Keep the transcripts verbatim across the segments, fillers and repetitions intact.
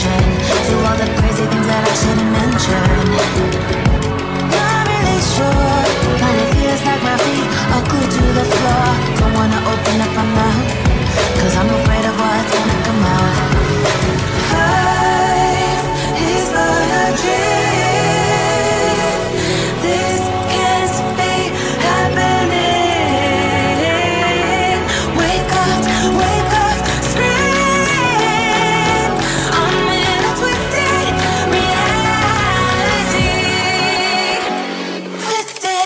attention to all the crazy things that I shouldn't mention. Not really sure, but it feels like my feet are glued to the floor. Don't wanna open up my mouth, cause I'm afraid of what's gonna come out. Life is but a dream. This can't be happening. Wake up, wake up, scream. I'm in a twisted reality. Twisted.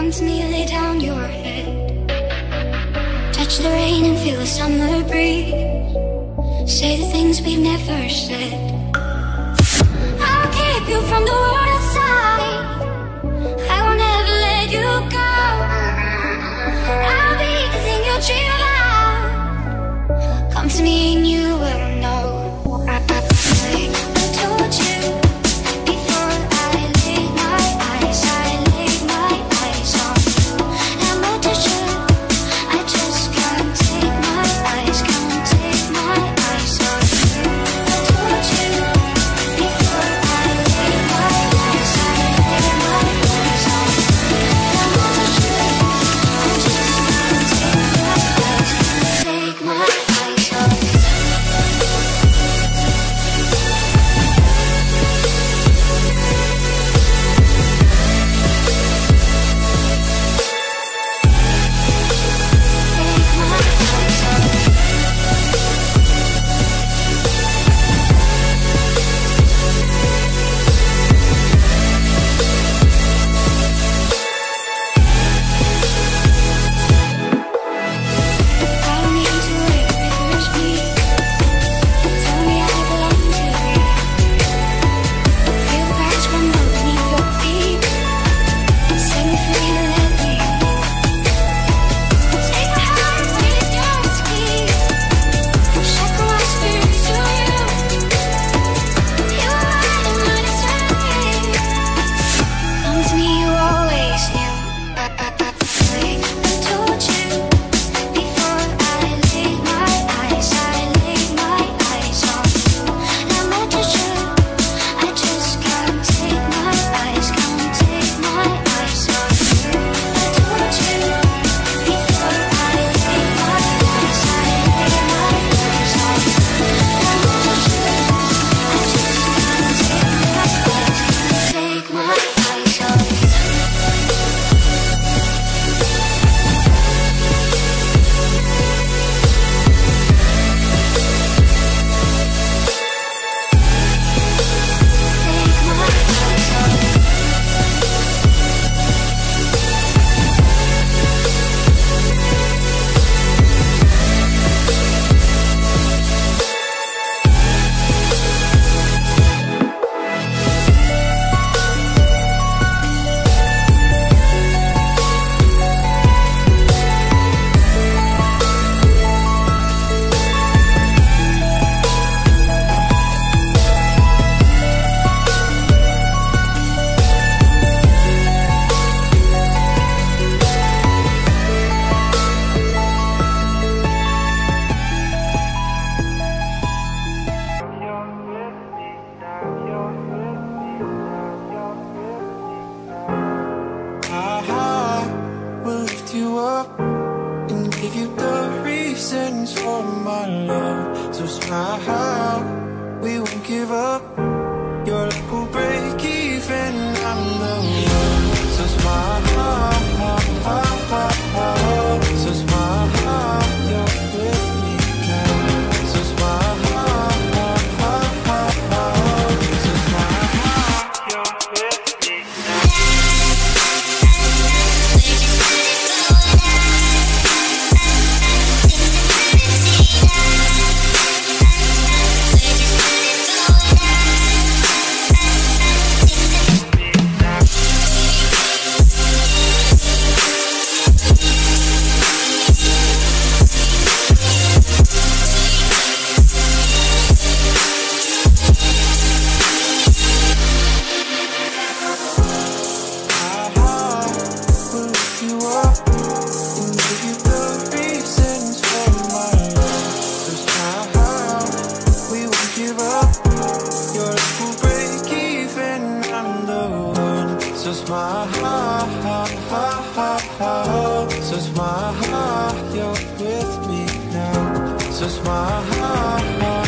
Come to me, lay down your head. Touch the rain and feel the summer breeze. Say the things we've never said. I'll keep you from the world outside. I will never let you go. I'll be the thing you dream about. Come to me and you will know. I told you before I laid my eyes, I laid my eyes on you. I'm not too sure, I just can't take my eyes, can't take my eyes on you. I told you before I laid my eyes, I laid my eyes on you. I'm not too sure, I just can't take my eyes, can't take my eyes on you. So smile, you're with me now. So smile.